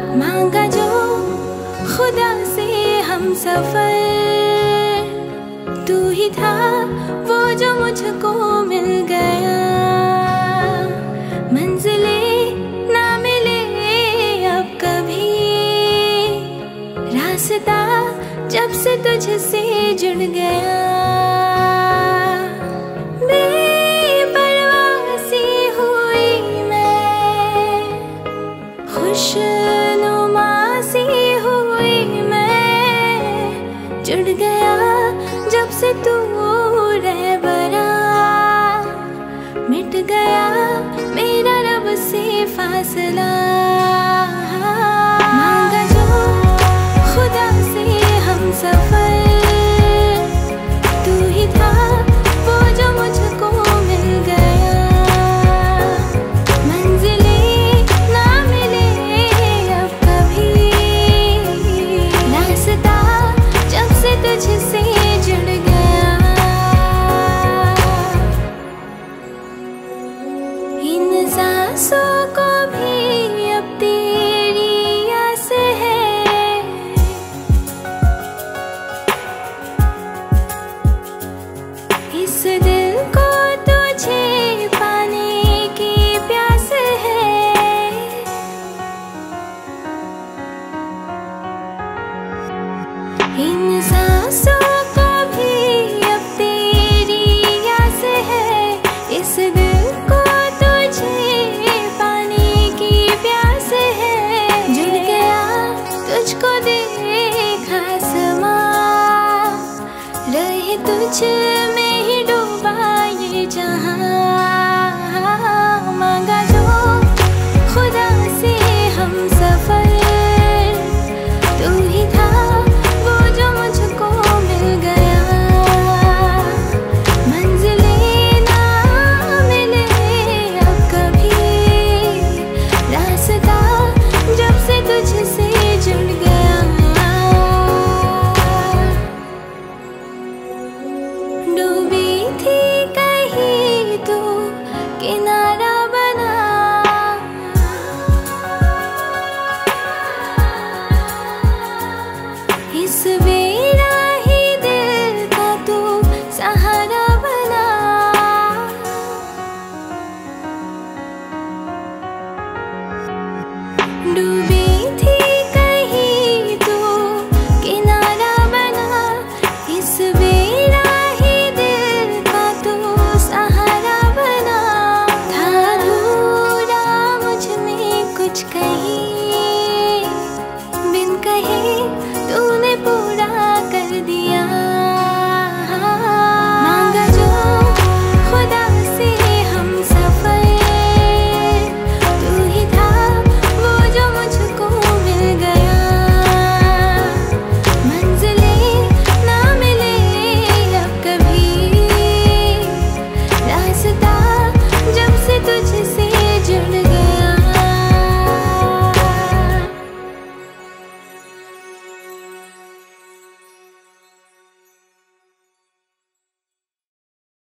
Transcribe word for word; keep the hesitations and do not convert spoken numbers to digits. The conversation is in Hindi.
मांगा जो खुदा से हम सफर, तू ही था वो जो मुझको मिल गया। मंजिले ना मिले अब कभी, रास्ता जब से तुझसे जुड़ गया। बेपरवाह सी हुई मैं, खुशनुमा सी हुई मैं, जुड़ गया जब से तू रहबरा। मिट गया मेरा रब से फासला। मांगा जो खुदा से हम सफर, तू ही था वो जो मुझको मिल गया। मंजिले ना मिले अब कभी, रास्ता जब से तुझसे जुड़ गया। इन सांसों को भी अब तेरी आस है, इस दिल को तुझे पाने की प्यास है। इन सांसों को भी अब तेरी आस है, इस दिल को तुझे पाने की प्यास है। जुड़ गया तुझको देखा समा, रहे तुझ में ही डूबा ये जहां। मांगा जो खुदा से हम सफर, तू ही था वो जो मुझको मिल गया। मंजिले ना मिले अब कभी, रास्ता जब से तुझसे जुड़ गया। डूबी थी कहीं तू किनारा बना, इस बेराही दिल का तू सहारा बना। डूबी